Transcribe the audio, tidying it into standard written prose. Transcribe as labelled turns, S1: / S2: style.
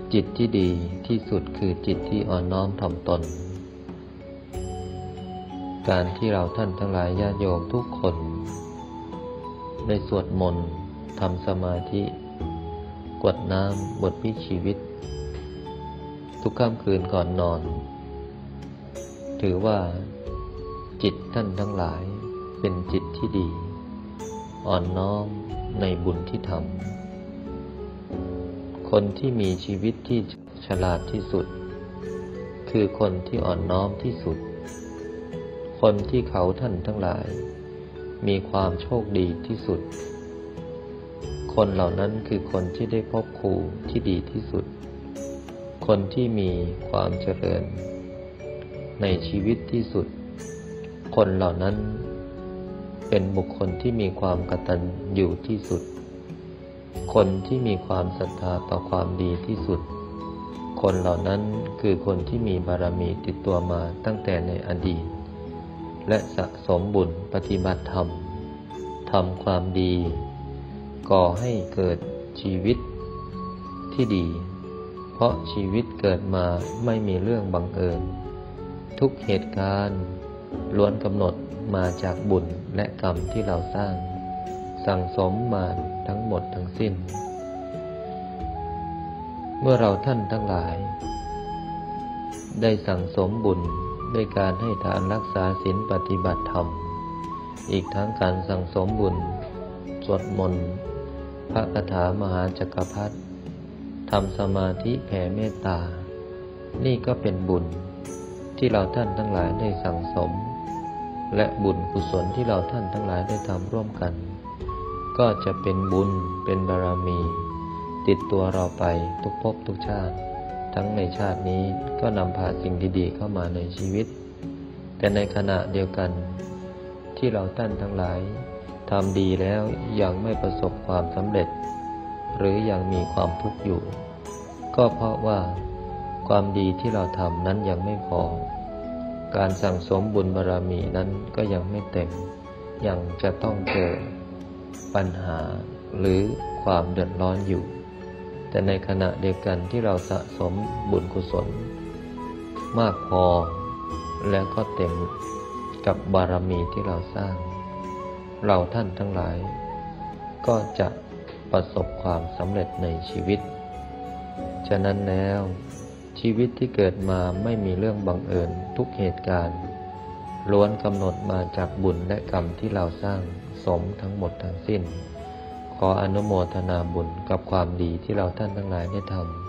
S1: จิตที่ดีที่สุดคือจิตที่อ่อนน้อมถ่อมตนการที่เราท่านทั้งหลายญาติโยมทุกคนได้สวดมนต์ทำสมาธิกรวดน้ำบทพิชีวิตทุกค่ำคืนก่อนนอนถือว่าจิตท่านทั้งหลายเป็นจิตที่ดีอ่อนน้อมในบุญที่ทำคนที่มีชีวิตที่ฉลาดที่สุดคือคนที่อ่อนน้อมที่สุดคนที่เขาท่านทั้งหลายมีความโชคดีที่สุดคนเหล่านั้นคือคนที่ได้พบครูที่ดีที่สุดคนที่มีความเจริญในชีวิตที่สุดคนเหล่านั้นเป็นบุคคลที่มีความกตัญญูที่สุดคนที่มีความศรัทธาต่อความดีที่สุดคนเหล่านั้นคือคนที่มีบารมีติดตัวมาตั้งแต่ในอดีตและสะสมบุญปฏิบัติธรรมทำความดีก่อให้เกิดชีวิตที่ดีเพราะชีวิตเกิดมาไม่มีเรื่องบังเอิญทุกเหตุการณ์ล้วนกำหนดมาจากบุญและกรรมที่เราสร้างสั่งสมมาทั้งหมดทั้งสิ้นเมื่อเราท่านทั้งหลายได้สั่งสมบุญด้วยการให้ทานรักษาศีลปฏิบัติธรรมอีกทั้งการสั่งสมบุญสวดมนต์พระคาถามหาจักรพรรดิทำสมาธิแผ่เมตตานี่ก็เป็นบุญที่เราท่านทั้งหลายได้สั่งสมและบุญกุศลที่เราท่านทั้งหลายได้ทำร่วมกันก็จะเป็นบุญเป็นบารมีติดตัวเราไปทุกภพทุกชาติทั้งในชาตินี้ก็นำพาสิ่งดีๆเข้ามาในชีวิตแต่ในขณะเดียวกันที่เราท่านทั้งหลายทำดีแล้วยังไม่ประสบความสำเร็จหรือยังมีความทุกข์อยู่ก็เพราะว่าความดีที่เราทำนั้นยังไม่พอการสั่งสมบุญบารมีนั้นก็ยังไม่เต็มยังจะต้องเจอปัญหาหรือความเดือดร้อนอยู่แต่ในขณะเดียวกันที่เราสะสมบุญกุศลมากพอแล้วก็เต็มกับบารมีที่เราสร้างเราท่านทั้งหลายก็จะประสบความสำเร็จในชีวิตฉะนั้นแล้วชีวิตที่เกิดมาไม่มีเรื่องบังเอิญทุกเหตุการณ์ล้วนกำหนดมาจากบุญและกรรมที่เราสร้างสมทั้งหมดทั้งสิ้นขออนุโมทนาบุญกับความดีที่เราท่านทั้งหลายได้ทำ